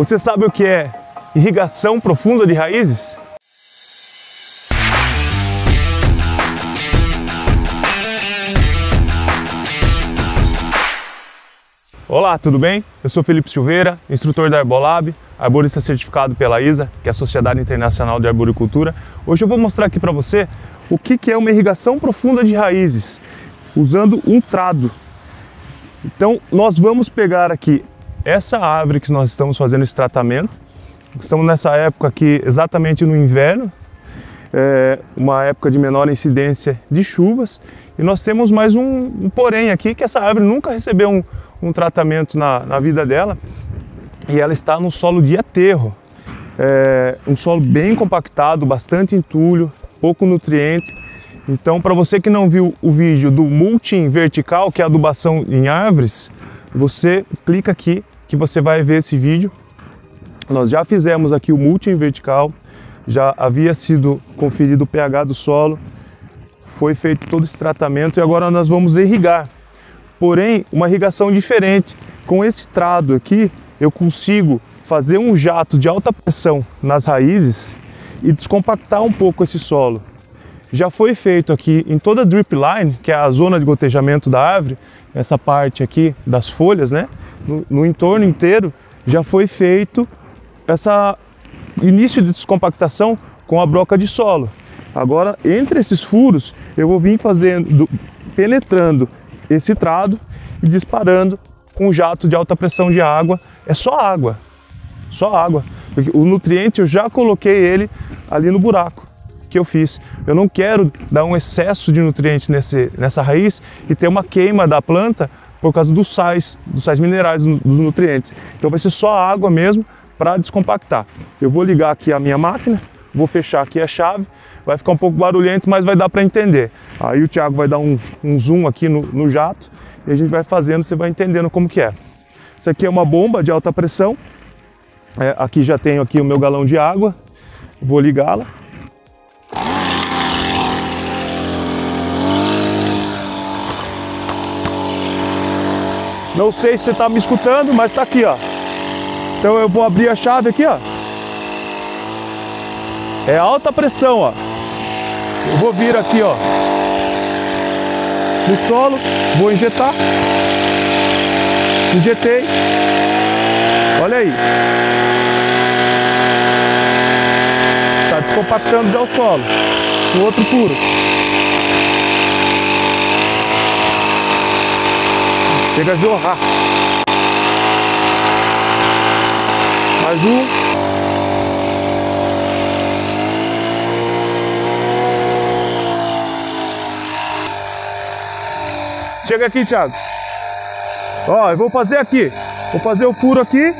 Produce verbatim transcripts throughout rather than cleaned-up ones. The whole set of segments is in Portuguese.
Você sabe o que é irrigação profunda de raízes? Olá, tudo bem? Eu sou Felipe Silveira, instrutor da Arbolab, arborista certificado pela I S A, que é a Sociedade Internacional de Arboricultura. Hoje eu vou mostrar aqui para você o que é uma irrigação profunda de raízes, usando um trado. Então, nós vamos pegar aqui essa árvore que nós estamos fazendo esse tratamento. Estamos nessa época aqui, exatamente no inverno, é uma época de menor incidência de chuvas. E nós temos mais um, um porém aqui, que essa árvore nunca recebeu um, um tratamento na, na vida dela. E ela está no solo de aterro. É um solo bem compactado, bastante entulho, pouco nutriente. Então, para você que não viu o vídeo do mulching vertical, que é adubação em árvores, você clica aqui que você vai ver esse vídeo. Nós já fizemos aqui o mulching vertical, já havia sido conferido o pH do solo, foi feito todo esse tratamento e agora nós vamos irrigar. Porém, uma irrigação diferente. Com esse trado aqui, eu consigo fazer um jato de alta pressão nas raízes e descompactar um pouco esse solo. Já foi feito aqui em toda a drip line, que é a zona de gotejamento da árvore, essa parte aqui das folhas, né? No, no entorno inteiro, já foi feito essa início de descompactação com a broca de solo. Agora, entre esses furos, eu vou vir fazendo, penetrando esse trado e disparando com um jato de alta pressão de água. É só água, só água. Porque o nutriente eu já coloquei ele ali no buraco que eu fiz. Eu não quero dar um excesso de nutriente nesse, nessa raiz e ter uma queima da planta por causa dos sais, dos sais minerais, dos nutrientes. Então vai ser só água mesmo para descompactar. Eu vou ligar aqui a minha máquina, vou fechar aqui a chave, vai ficar um pouco barulhento, mas vai dar para entender. Aí o Thiago vai dar um, um zoom aqui no, no jato e a gente vai fazendo, você vai entendendo como que é. Isso aqui é uma bomba de alta pressão. É, aqui já tenho aqui o meu galão de água, vou ligá-la. Não sei se você está me escutando, mas está aqui, ó. Então eu vou abrir a chave aqui, ó. É alta pressão, ó. Eu vou vir aqui, ó, no solo, vou injetar. Injetei. Olha aí. Está descompactando já o solo. O outro furo. Chega a jorrar. Mais um. Chega aqui, Thiago. Ó, eu vou fazer aqui. Vou fazer o furo aqui.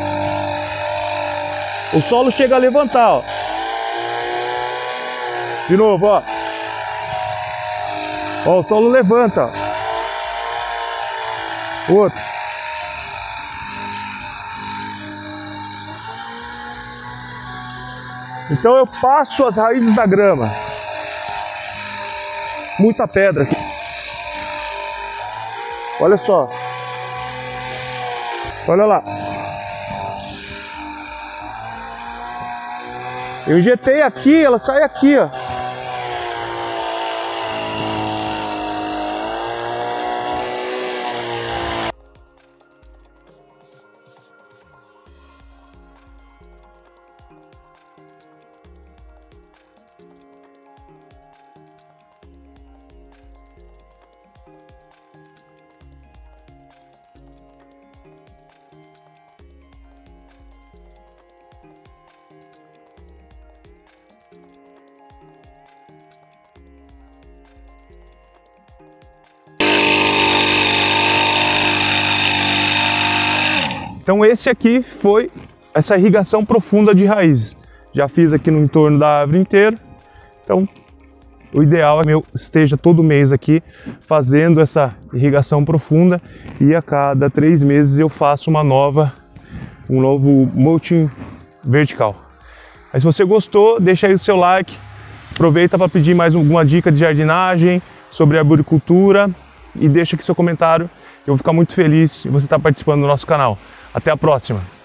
O solo chega a levantar, ó. De novo, ó. Ó, o solo levanta, ó. Outro. Então eu passo as raízes da grama. Muita pedra aqui. Olha só. Olha lá. Eu injetei aqui, ela sai aqui, ó. Então esse aqui foi essa irrigação profunda de raízes. Já fiz aqui no entorno da árvore inteira. Então o ideal é que eu esteja todo mês aqui fazendo essa irrigação profunda e a cada três meses eu faço uma nova, um novo mulching vertical. Mas se você gostou, deixa aí o seu like, aproveita para pedir mais alguma dica de jardinagem, sobre arboricultura e deixa aqui seu comentário. Eu vou ficar muito feliz de você estar participando do nosso canal. Até a próxima!